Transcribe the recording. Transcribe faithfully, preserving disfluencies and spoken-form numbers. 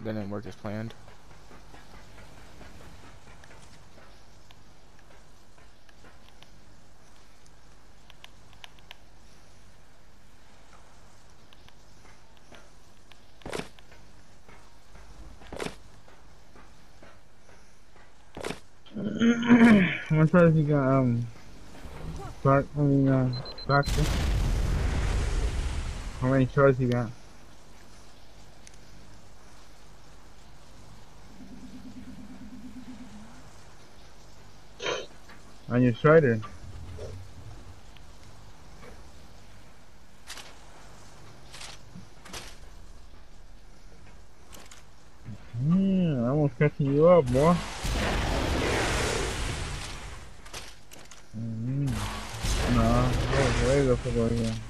didn't work as planned. How much time you got, um, Clark, I mean, uh, Doctor? How many shots you got? On your strider? Yeah, I almost catching you up, boy. Mm-hmm. No, I was way the fuck over here.